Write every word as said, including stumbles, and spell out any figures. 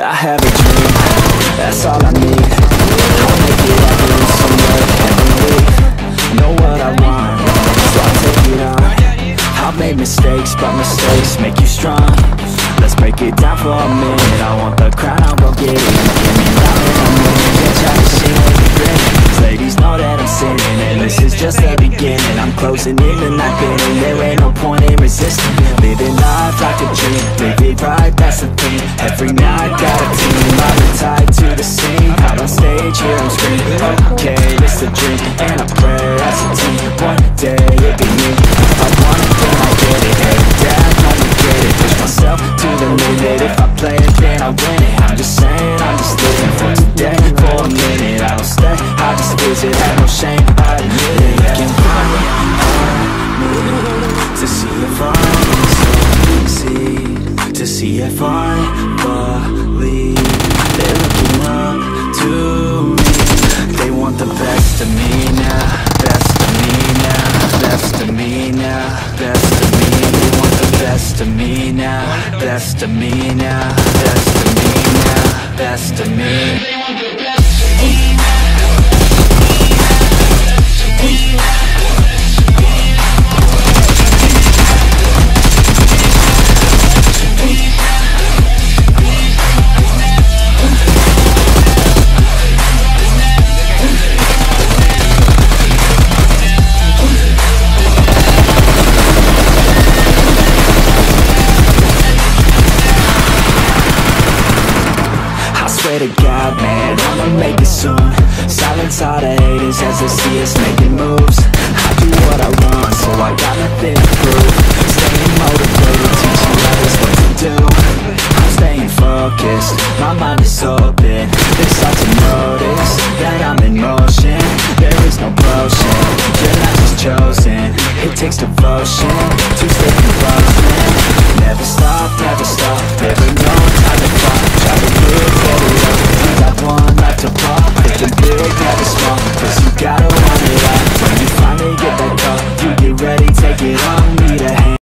I have a dream, that's all I need. I'll make it happen in some way every week. Know what I want, so I'll take it on. I've made mistakes, but mistakes make you strong. Let's break it down for a minute. I want the crown, I'll go get it. Give me loud and I'm winning. Can't try to see me grinning. These ladies know that I'm sinning, and this is just the beginning. I'm closing in and not getting. There ain't no point in resisting. Living life like a dream, live it right, that's the thing. Every night got a team, I've been tied to the scene. Out on stage, here I'm screaming. Okay, this a dream, and I pray as a team. One day it'll be me. If I want it, then I'll get it. Hey, Dad, don't regret it. Push myself to the limit. If I play it, then I win it. I'm just saying, I'm just living for today. For a minute, I don't stay, I just visit. Have no shame, I admit it. Looking right on me to see if I can succeed, to see if I believe. They're looking up to me. They want the best of me now, best of me now, best of me now, best of me. They want the best of me now, best of me now, best of me now, best of me. They want the best of me now. Swear to God, man, I'ma make it soon. Silence all the haters as they see us making moves. I do what I want, so I got nothing to prove. Staying motivated, teaching